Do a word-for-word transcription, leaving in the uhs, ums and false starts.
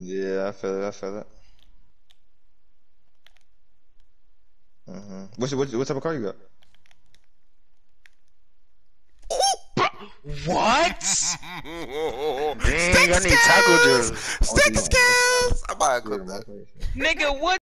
Yeah, I feel it. I feel it. Mm-hmm. What's what, what type of car you got? What? Dang, Stick I need taco skills! juice. I want to Stick see my. skills! I'm about to Yeah, equip my that. face. Nigga, what?